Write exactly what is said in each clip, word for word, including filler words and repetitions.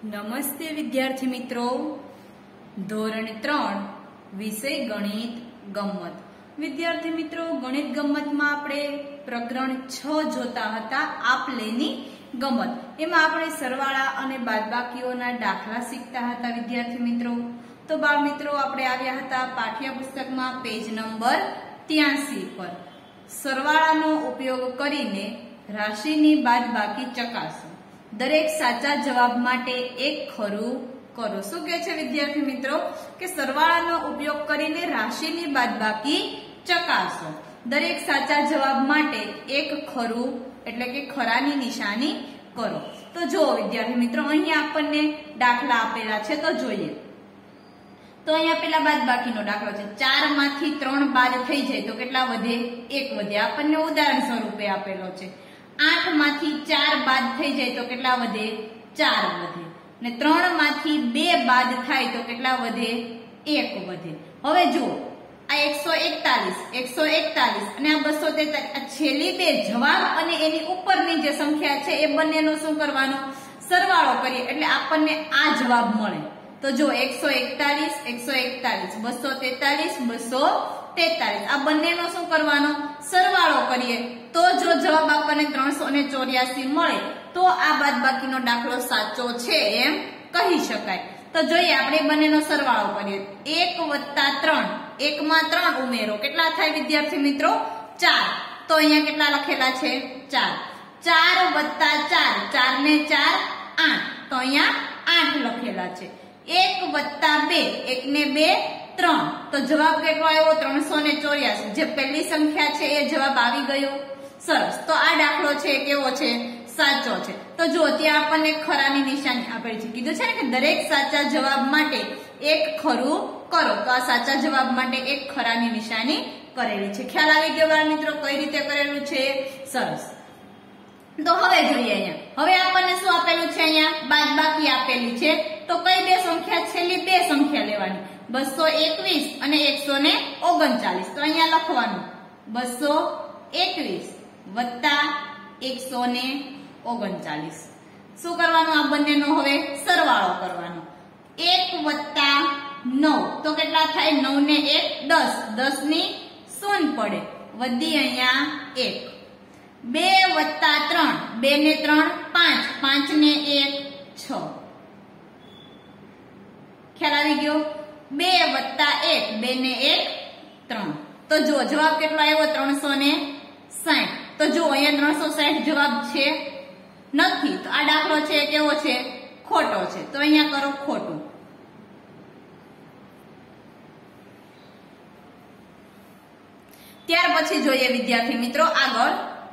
નમસ્તે વિદ્યાર્થી મિત્રો, ધોરણ ત્રણ વિષય ગણિત ગમ્મત. વિદ્યાર્થી મિત્રો, ગણિત ગમ્મતમાં આપણે પ્રકરણ છ જોતા હતા, આપલેની ગમત. એમાં આપણે સરવાળા અને બાદબાકીઓના દાખલા શીખતા હતા. વિદ્યાર્થી મિત્રો, તો બાળ મિત્રો આપણે આવ્યા હતા પાઠ્યપુસ્તકમાં પેજ નંબર ત્યાસી પર. સરવાળાનો ઉપયોગ કરીને રાશિની બાદબાકી ચકાસો. દરેક સાચા જવાબ માટે એક ખરું કરો. શું કહે છે વિદ્યાર્થી મિત્રો કે સરવાળાનો ઉપયોગ કરીને રાશિની બાદબાકી ચકાસો. દરેક સાચા જવાબ માટે એક ખરું એટલે કે ખરાની નિશાની કરો. તો જો વિદ્યાર્થી મિત્રો, અહીંયા આપણને દાખલા આપેલા છે તો જોઈએ. તો અહીંયા પેલા બાદબાકીનો દાખલો છે. ચાર માંથી ત્રણ બાદ થઈ જાય તો કેટલા વધે? એક વધે. આપણને ઉદાહરણ સ્વરૂપે આપેલો છે. આઠ માંથી ચાર બાદ થઈ જાય તો કેટલા વધે? ચાર વધે. ને ત્રણ માંથી બે બાદ થાય તો કેટલા વધે? એક વધે. હવે જુઓ, આ એકસો એકતાલીસ એકસો એકતાલીસ અને આ બસો તેતાલીસ, છેલ્લી બે જવાબ અને એની ઉપરની જે સંખ્યા છે એ બંનેનો શું કરવાનો? સરવાળો કરીએ એટલે આપણને આ જવાબ મળે. તો જો એકસો એકતાલીસ એકસો એકતાલીસ, બસો તેતાલીસ બસો તેતાલીસ, આ બંનેનો શું કરવાનો? સરવાળો કરીએ તો જો જવાબ આપણને ત્રણસો ને ચોર્યાસી મળે તો આ બાદબાકીનો દાખલો સાચો છે એમ કહી શકાય. તો જોઈએ, આપણે બંનેનો સરવાળો કરીએ. એક વત્તા ત્રણ, એક માં ત્રણ ઉમેરો, કેટલા થાય વિદ્યાર્થી મિત્રો? ચાર. તો અહીંયા કેટલા લખેલા છે? ચાર. ચાર વત્તા ચાર, ચાર ને ચાર આઠ, તો અહીંયા આઠ લખેલા છે. એક વત્તા બે, એક ને બે ત્રણ, તો જવાબ કેટલો આવ્યો? ત્રણસો ને ચોર્યાસી. જે પહેલી સંખ્યા છે એ જવાબ આવી ગયો. સરસ. તો આ દાખલો છે કેવો છે? સાચો છે. તો જો ત્યાં આપણને ખરાની નિશાની આપેલી છે. કીધું છે ને કે દરેક સાચા જવાબ માટે એક ખરું કરો. તો આ સાચા જવાબ માટે એક ખરાની નિશાની કરેલી છે. ખ્યાલ આવી ગયો બાળ મિત્રો કઈ રીતે કરેલું છે? સરસ. તો હવે જોઈએ, અહીંયા હવે આપણને શું આપેલું છે? અહીંયા બાદબાકી આપેલી છે. તો કઈ બે સંખ્યા? છેલ્લી બે સંખ્યા લેવાની, બસો એકવીસ અને એકસો ને ઓગણચાલીસ. તો અહીંયા લખવાનું બસો એકવીસ વત્તા એકસો ને ઓગણચાલીસ. શું કરવાનું? આ બંનેનો હવે સરવાળો કરવાનો. એક વત્તા નવ તો કેટલા થાય? નવ ને એક દસ, દસ ની શૂન્ય પડે, વધી અહીંયા એક. બે વત્તા ત્રણ, બે ને ત્રણ પાંચ, પાંચ ને એક છ. ખ્યાલ આવી ગયો? બે વત્તા એક, બે ને એક ત્રણ. તો જો જવાબ કેટલો આવ્યો? ત્રણસો ને સાઠ. તો જો અહીંયા ત્રણસો સાઠ જવાબ છે નથી. તો આ દાખલો છે કેવો છે? ખોટો છે. તો અહીંયા કરો ખોટું. ત્યાર પછી જોઈએ વિદ્યાર્થી મિત્રો આગળ,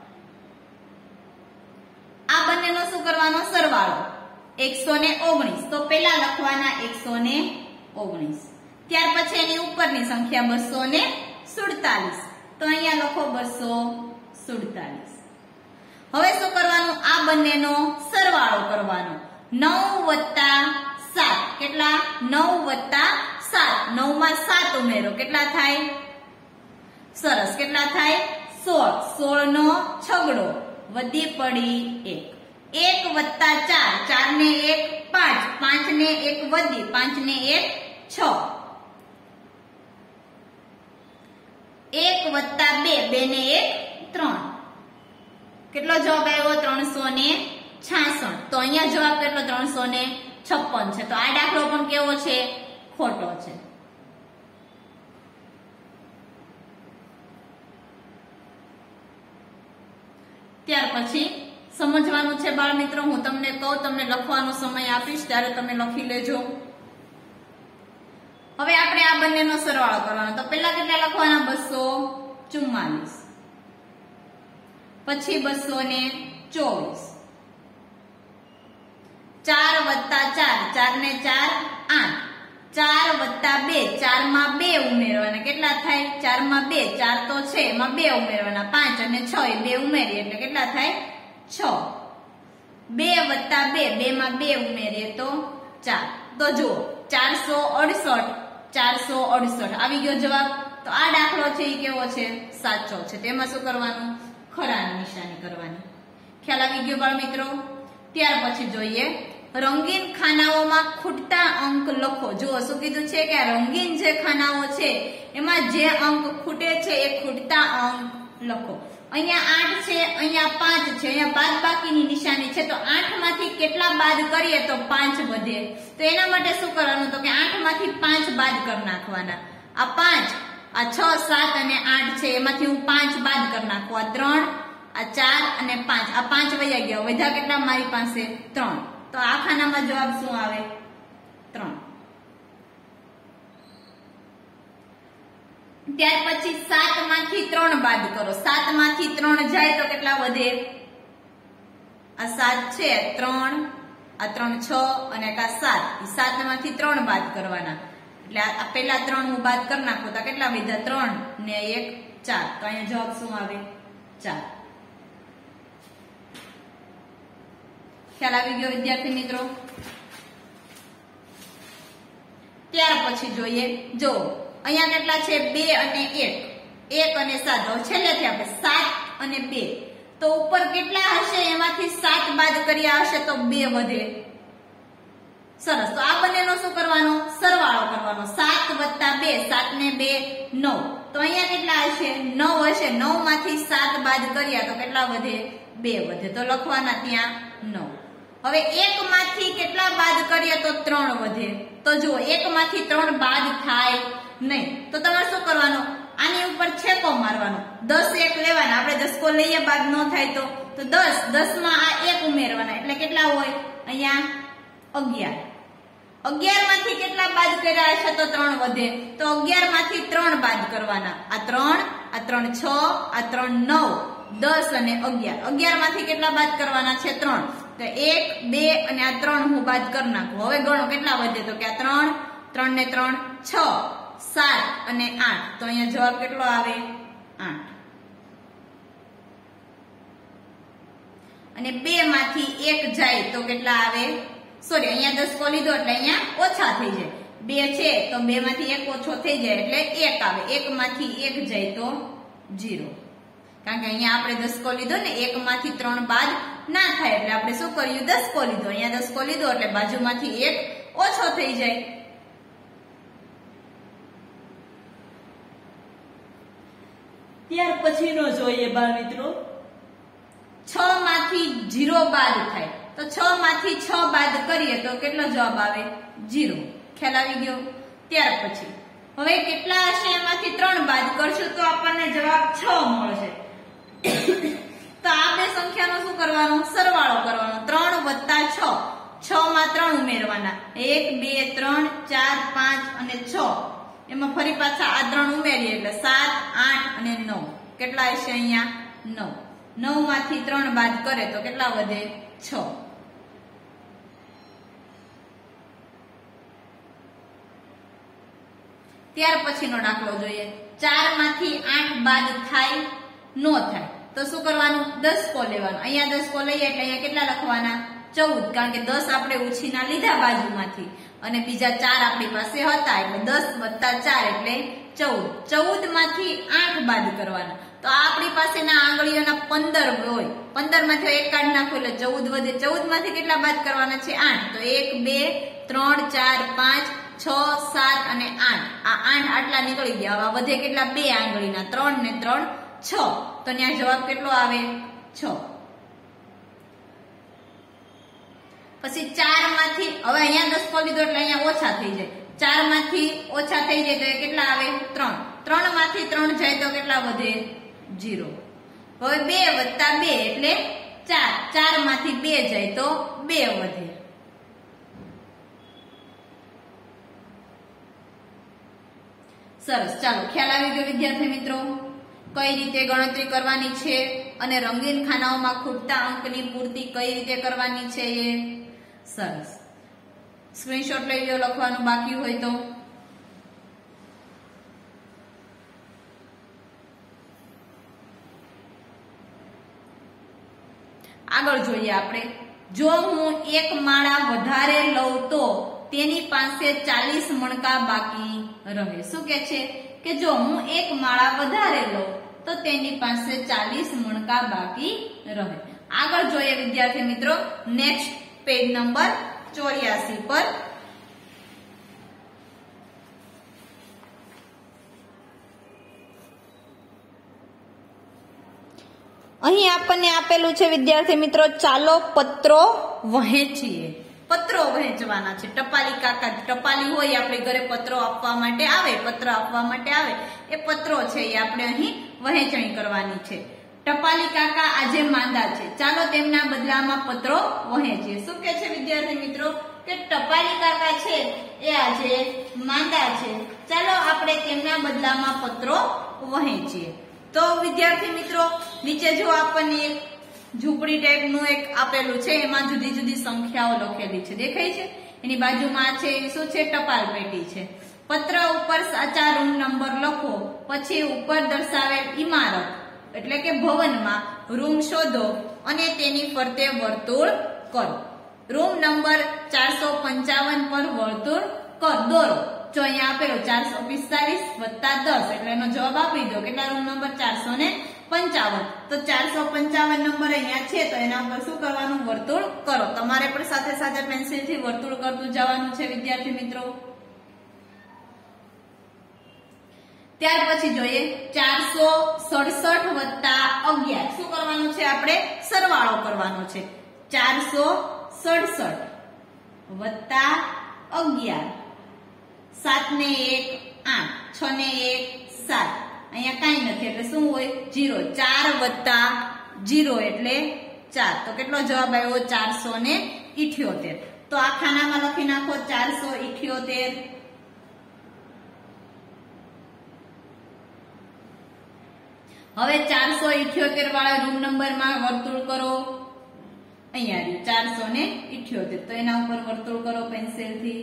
આ બંનેનો શું કરવાનો? સરવાળો. એકસો ને ઓગણીસ, તો પેલા લખવાના એકસો ને ઓગણીસ. ત્યાર પછી એની ઉપરની સંખ્યા બસો ને સુડતાલીસ, તો અહીંયા લખો બસો સુડતાલીસ. હવે શું કરવાનું? આ બંનેનો સરવાળો કરવાનો. નવ વત્તા સાત, કેટલા? નવ વત્તા સાત, નવ માં સાત ઉમેરો, કેટલા થાય? સરસ. કેટલા થાય? સોળ. સોળ નો છગડો, વધી પડી એક. એક વત્તા ચાર, ચાર ને એક પાંચ, પાંચ ને એક વધી, પાંચ ને એક છ. એક વત્તા બે, બે ને એક ત્રણ. કેટલો જવાબ આવ્યો? ત્રણસો ને છાસઠ. તો અહીંયા જવાબ કેટલો? ત્રણસો ને છપ્પન છે. તો આ દાખલો પણ કેવો છે? ખોટો છે. ત્યાર પછી સમજવાનું છે બાળ મિત્રો. હું તમને કહું, તમને લખવાનો સમય આપીશ ત્યારે તમે લખી લેજો. હવે આપણે આ બંનેનો સરવાળો કરવાનો. તો પેલા કેટલા લખવાના? બસો ચુમ્માલીસ, પછી બસો ને ચોવીસ. ચાર વત્તા ચાર, ચાર ને ચાર આઠ. ચાર વત્તા બે, ચાર માં બે ઉમેરવાના, કેટલા થાય? ચાર માં બે, ચાર તો છે એમાં બે ઉમેરવાના, પાંચ અને છ એ બે ઉમેરીએ એટલે કેટલા થાય? છ. બે વત્તા બે, બે માં બે ઉમેરીએ તો ચાર. તો જુઓ, ચારસો અડસઠ, ચારસો અડસઠ આવી ગયો જવાબ. તો આ દાખલો છે એ કેવો છે? સાચો છે. તેમાં શું કરવાનું? ખરાની નિશાની કરવાની. ખ્યાલ આવી ગયો બાળ મિત્રો? ત્યાર પછી જોઈએ રંગીન ખાનાઓમાં ખૂટતા અંક લખો. જુઓ શું કીધું છે કે આ રંગીન જે ખાનાઓ છે એમાં જે અંક ખૂટે છે એ ખૂટતા અંક લખો. અહીંયા આઠ છે, અહીંયા પાંચ છે, અહીંયા બાદ બાકીની નિશાની છે, તો આઠ માંથી કેટલા બાદ કરીએ તો પાંચ વધે. તો એના માટે શું કરવાનું, તો કે આઠ માંથી પાંચ બાદ કરી નાખવાના. આ પાંચ, આ છ, સાત અને આઠ છે એમાંથી હું પાંચ બાદ કરી નાખું. આ ત્રણ, આ ચાર અને પાંચ, આ પાંચ વયા ગયા. વધ્યા કેટલા મારી પાસે? ત્રણ. તો આ ખાનામાં જવાબ શું આવે? ત્રણ. ત્યાર પછી સાત માંથી ત્રણ બાદ કરો. સાત માંથી ત્રણ જાય તો કેટલા વધે? આ સાત છે, ત્રણ, આ ત્રણ છ અને આ સાત. સાત માંથી ત્રણ બાદ કરવાના. એટલે આ પેલા ત્રણ હું બાદ કરી નાખું તો કેટલા વધ્યા? ત્રણ ને એક ચાર. તો અહીંયા જવાબ શું આવે? ચાર. ખ્યાલ આવી ગયો વિદ્યાર્થી મિત્રો? ત્યાર પછી જોઈએ, જો અહીંયા કેટલા છે? બે અને એક, એક અને સાત. હવે છેલ્લેથી આપણે સાત અને બે, તો ઉપર કેટલા હશે? એમાંથી સાત બાદ કર્યા હશે તો બે વધે. સરસ. તો આ બંનેનો શું કરવાનો? સરવાળો કરવાનો. સાત વત્તા બે, સાત ને બે નવ. તો અહીંયા કેટલા હશે? નવ હશે. નવ માંથી સાત બાદ કર્યા તો કેટલા વધે? બે વધે. તો લખવાના ત્યાં નવ. હવે એક માંથી કેટલા બાદ કરીએ તો ત્રણ વધે. તો જુઓ, એક માંથી ત્રણ બાદ થાય નહીં. તો તમારે શું કરવાનું? આની ઉપર છેકો મારવાનો. દસ એક લેવાના. આપણે દસકો લઈએ બાદ ન થાય તો તો દસ, દસ માં આ એક ઉમેરવાના. એટલે કેટલા હોય? અહીંયા અગિયાર. અગિયાર માંથી કેટલા બાદ કર્યા હશે તો ત્રણ વધે. તો અગિયાર માંથી ત્રણ બાદ કરવાના. આ ત્રણ, આ ત્રણ છ, આ ત્રણ નવ, દસ અને અગિયાર. અગિયાર માંથી કેટલા બાદ કરવાના છે? ત્રણ. તો એક, બે અને આ ત્રણ હું બાદ કરી નાખું. હવે ગણો કેટલા વધે, તો કે આ ત્રણ, ત્રણ ને ત્રણ છ, સાત અને આઠ. તો અહીંયા જવાબ કેટલો આવે? આઠ. અને બે માંથી એક જાય તો કેટલા આવે? સોરી, અહીંયા દસકો લીધો એટલે અહીંયા ઓછા થઈ જાય. બે છે તો બે માંથી એક ઓછો થઈ જાય એટલે એક આવે. એક માંથી એક જાય તો જીરો. કારણ કે અહીંયા આપણે દસકો લીધો ને, એક માંથી ત્રણ બાદ ના થાય એટલે આપણે શું કર્યું? દસકો લીધો. અહીંયા દસકો લીધો એટલે બાજુમાંથી એક ઓછો થઈ જાય. ત્યાર પછીનો જોઈએ બાળ મિત્રો, છ માંથી જીરો બાદ થાય. તો છ માંથી છ બાદ કરીએ તો કેટલો જવાબ આવે? જીરો. ખ્યાલ આવી ગયો? ત્યાર પછી હવે કેટલા હશે? એમાંથી ત્રણ બાદ કરશું તો આપણને જવાબ છ મળશે. તો આ બે સંખ્યાનો શું કરવાનો? સરવાળો કરવાનો. ત્રણ વત્તા છ, છ માં ત્રણ ઉમેરવાના. એક, બે, ત્રણ, ચાર, પાંચ અને છ. એમાં ફરી પાછા આ ત્રણ ઉમેરીએ એટલે સાત, આઠ અને નવ. કેટલા હશે? અહીંયા નવ. નવ માંથી ત્રણ બાદ કરે તો કેટલા વધે? છ. ત્યાર પછીનો દાખલો જોઈએ. ચાર માંથી આઠ બાદ થાય? નો થાય. તો શું કરવાનું? દસકો લેવાનો. અહીંયા દસકો લઈએ એટલે અહીંયા કેટલા લખવાના? ચૌદ. કારણ કે દસ આપણે ઉછીના લીધા બાજુમાંથી અને બીજા ચાર આપણી પાસે હતા એટલે દસ વત્તા ચાર એટલે ચૌદ. ચૌદ માંથી આઠ બાદ કરવાના. તો આપણી પાસેના આંગળીઓના પંદર હોય. પંદર માંથી એક કાઢી નાખો એટલે ચૌદ વધે. ચૌદ માંથી કેટલા બાદ કરવાના છે? આઠ. તો એક, બે, ત્રણ, ચાર, પાંચ, છ, સાત અને આઠ. આ આઠ આટલા નીકળી ગયા. હવે વધે કેટલા? બે આંગળીના. ત્રણ ને ત્રણ છ. તો ત્યાં જવાબ કેટલો આવે? છ. પછી ચાર માંથી, હવે અહીંયા દસકો લીધો એટલે અહીંયા ઓછા થઈ જાય. ચાર માંથી ઓછા થઈ જાય તો એ કેટલા આવે? ત્રણ. ત્રણ માંથી ત્રણ જાય તો કેટલા વધે? જીરો. હવે બે વત્તા બે એટલે ચાર. ચાર માંથી બે જાય તો બે વધે. સરસ. ચાલો, ખ્યાલ આવી ગયો વિદ્યાર્થી મિત્રો? કઈ રીતે ગણતરી કરવાની છે અને રંગીન ખાનાઓમાં ખૂટતા અંકની પૂર્તિ કઈ રીતે કરવાની છે એ. સરસ. સ્ક્રીનશોટ લઈ લો લખવાનું બાકી હોય તો. આગળ જોઈએ આપણે. જો હું એક માળા વધારે લઉં તો તેની પાસે ચાલીસ મણકા બાકી રહે. શું કે છે કે જો હું એક માળા વધારે લઉં તો તેની પાસે ચાલીસ મણકા બાકી રહે. આગળ જોઈએ વિદ્યાર્થી મિત્રો નેક્સ્ટ પેજ નંબર ચોર્યાસી પર અહીં આપણને આપેલું છે વિદ્યાર્થી મિત્રો, ચાલો પત્રો વહેંચીએ. પત્રો વહેંચવાના છે. ટપાલી કાકા ટપાલી હોય આપણે ઘરે પત્રો આપવા માટે આવે, પત્ર આપવા માટે આવે, એ પત્રો છે એ આપણે અહીં વહેંચણી કરવાની છે. ટપાલી કાકા આજે માંદા છે, ચાલો તેમના બદલામાં પત્રો વહેંચીએ. શું કે છે વિદ્યાર્થી મિત્રો કે ટપાલી કાકા છે એ આજે માંદા છે, ચાલો આપણે તેમના બદલામાં પત્રો વહેંચીએ. તો વિદ્યાર્થી મિત્રો નીચે જો આપણને એક ઝૂંપડી ટાઈપનું એક આપેલું છે, એમાં જુદી જુદી સંખ્યાઓ લખેલી છે, દેખાય છે. એની બાજુમાં છે શું છે, ટપાલ પેટી છે. પત્ર ઉપર સાચા રૂમ નંબર લખો, પછી ઉપર દર્શાવેલ ઇમારત એટલે કે ભવનમાં રૂમ શોધો અને તેની ફરતે વર્તુળ કરો. રૂમ નંબર ચારસો પંચાવન પર વર્તુળ કર દોરો. જો અહીંયા આપેલો ચારસો પિસ્તાલીસ વત્તા દસ એટલે એનો જવાબ આપી દો. કેટલા? રૂમ નંબર ચારસો ને પંચાવન. તો ચારસો પંચાવન નંબર અહીંયા છે, તો એના ઉપર શું કરવાનું? વર્તુળ કરો. તમારે પણ સાથે સાથે પેન્સિલ થી વર્તુળ કરતું જવાનું છે વિદ્યાર્થી મિત્રો. ત્યાર પછી જોઈએ ચારસો સડસઠ વત્તા અગિયાર. શું કરવાનું છે? આપણે સરવાળો કરવાનો છે. ચારસો સડસઠ વત્તા અગિયાર, સાત ને એક આઠ, છ ને એક સાત. અહીંયા કઈ નથી એટલે શું હોય? જીરો. ચાર વત્તા જીરો એટલે ચાર. તો કેટલો જવાબ આવ્યો? ચારસો ને ઇઠ્યોતેર. તો આ ખાનામાં લખી નાખો ચારસો ઇઠ્યોતેર. હવે ચારસો ઇઠ્યોતેર વાળા રૂમ નંબર માં વર્તુળ કરો. અહીંયા ચારસો ને ઇઠ્યોતેર, તો એના ઉપર વર્તુળ કરો પેન્સિલ થી.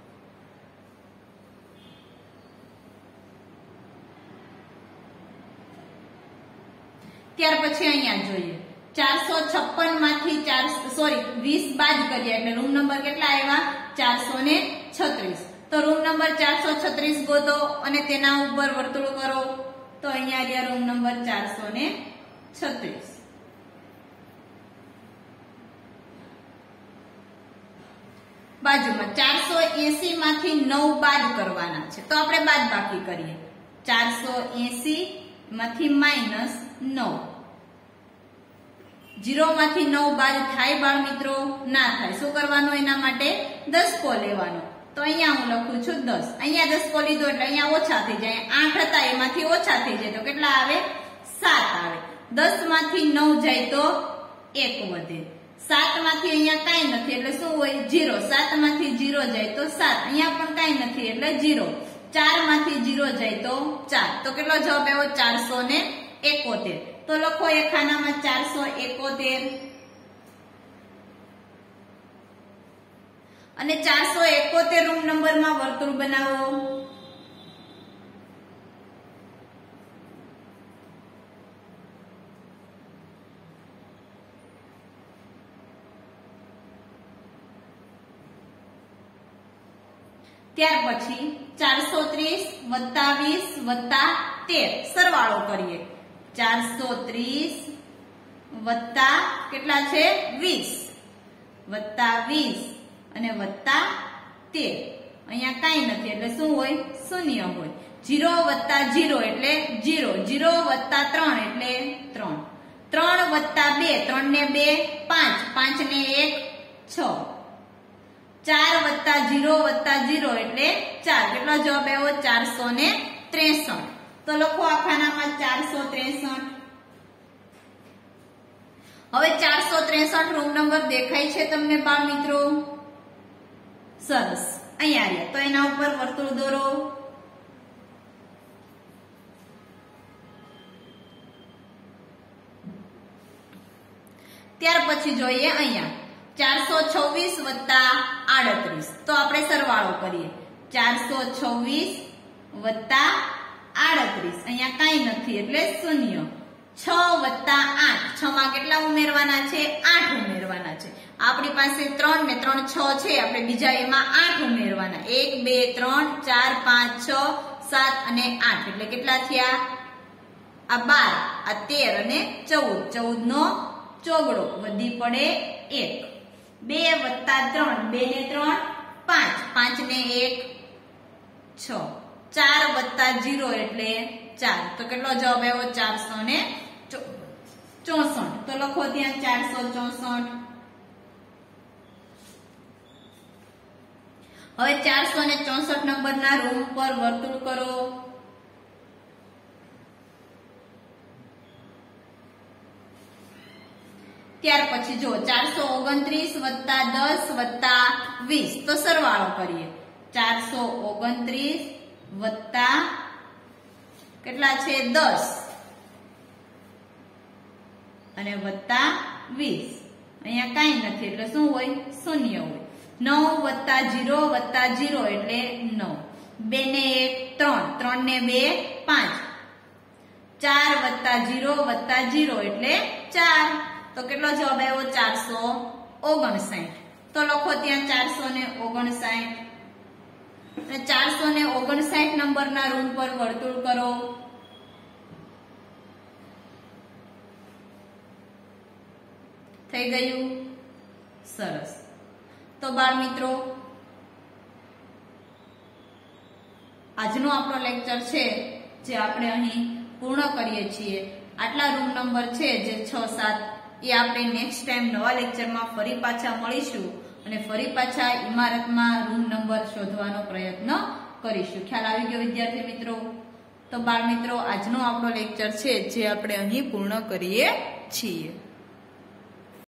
ત્યાર પછી અહીંયા જોઈએ ચારસો છપ્પન માંથી ચાર સોરી વીસ બાદ કરીએ એટલે રૂમ નંબર કેટલા આવ્યા? ચારસો ને છત્રીસ. તો રૂમ નંબર ચારસો છત્રીસ ગોતો અને તેના ઉપર વર્તુળ કરો. તો અહીંયા આવ્યા રૂમ નંબર ચારસો ને છત્રીસ. બાજુમાં ચારસો એસી માંથી નવ બાદ કરવાના છે, તો આપણે બાદ બાકી કરીએ. ચારસો એસી માંથી માઇનસ નવ. જીરો માંથી નવ બાદ થાય બાળ મિત્રો? ના થાય. શું કરવાનું? એના માટે દસકો લેવાનો. તો અહીંયા હું લખું છું દસ. અહીંયા દસકો લીધો એટલે અહીંયા ઓછા થઈ જાય. આઠ હતા એમાંથી ઓછા થઈ જાય તો કેટલા આવે? સાત આવે. દસ માંથી નવ જાય તો એક વધે. સાત માંથી અહીંયા કઈ નથી એટલે શું હોય? જીરો. સાત માંથી જીરો જાય તો સાત. અહીંયા પણ કઈ નથી એટલે જીરો. ચાર માંથી જીરો જાય તો ચાર. તો કેટલો જવાબ આવ્યો? ચારસો ને એકોતેર. તો લખો એ ખાનામાં ચારસો એકોતેર. અને ચારસો એકોતેર રૂમ નંબર માં વર્તુળ બનાવો. ત્યાર પછી ચારસો ત્રીસ વત્તા વીસ વત્તા તેર સરવાળો કરીએ. ચારસો ત્રીસ વત્તા કેટલા છે? વીસ વત્તા વીસ અને વત્તા તેર. અહીંયા કઈ નથી એટલે શું હોય? શૂન્ય હોય. જીરો વત્તા જીરો એટલે જીરો. જીરો વત્તા ત્રણ એટલે ત્રણ. ત્રણ વત્તા બે, ત્રણ ને બે પાંચ, પાંચ ને એક છ. ચાર વત્તા જીરો વત્તા જીરો એટલે ચાર. કેટલો જવાબ આવ્યો? ચારસો ને ત્રેસઠ. તો લખો આ ખાનામાં ચારસો ત્રેસઠ. હવે ચારસો ત્રેસઠ રૂમ નંબર દેખાય છે તમને બાળ મિત્રો? સરસ. અહીંયા આવ્યા તો એના ઉપર વર્તુળ દોરો. ત્યાર પછી જોઈએ અહીંયા ચારસો છવ્વીસ વત્તા આડત્રીસ. તો આપણે સરવાળો કરીએ. ચારસો છવ્વીસ વત્તા આડત્રીસ. અહીંયા કઈ નથી એટલે શૂન્ય. છ વત્તા આઠ. છ માં કેટલા ઉમેરવાના છે? આઠ ઉમેરવાના છે. આપણી પાસે ત્રણ ને ત્રણ છ છે, આપણે બીજા એમાં આઠ ઉમેરવાના. એક બે ત્રણ ચાર પાંચ છ સાત અને આઠ એટલે કેટલા થયા? આ બાર, આ તેર અને ચૌદ. ચૌદ નો ચોગડો વધી પડે એક. બે વત્તા ત્રણ, બે ને ત્રણ પાંચ, પાંચ ને એક છ, ચાર વત્તા જીરો એટલે ચાર. તો કેટલો જવાબ આવ્યો? ચારસો ને ચોસઠ. તો લખો ત્યાં ચારસો ચોસઠ. હવે ચારસો ને ચોસઠ નંબરના રૂમ પર વર્તુળ કરો. ત્યાર પછી જો ચારસો ઓગણત્રીસ વત્તા દસ વત્તા વીસ, તો સરવાળો કરીએ. ચારસો ઓગણત્રીસ વત્તા કેટલા છે? દસ અને વત્તા વીસ. અહીંયા કાંઈ નથી એટલે શું હોય? શૂન્ય હોય. નવ વત્તા જીરો વત્તા જીરો એટલે નવ. બે ને એક ત્રણ, ત્રણ ને બે પાંચ, ચાર વત્તા જીરો વત્તા જીરો એટલે ચાર. તો કેટલો જવાબ આવ્યો? ચારસો ઓગણસાઠ. તો લખો ત્યાં ચારસો ને ઓગણસાઠ. ચારસો ને ઓગણસાઠ નંબરના રૂમ પર વર્તુળ કરો. થઈ ગયું? સરસ. તો બાળ મિત્રો, આજનો આપણો લેક્ચર છે જે આપણે અહીં પૂર્ણ કરીએ છીએ. આટલા રૂમ નંબર છે જે છ સાત, એ આપણે નેક્સ્ટ ટાઈમ નવા લેક્ચરમાં ફરી પાછા મળીશું અને ફરી પાછા ઇમારતમાં રૂમ નંબર શોધવાનો પ્રયત્ન કરીશું. ખ્યાલ આવી ગયો વિદ્યાર્થી મિત્રો? તો બાળ મિત્રો, આજનો આપણો લેક્ચર છે જે આપણે અહીં પૂર્ણ કરીએ છીએ.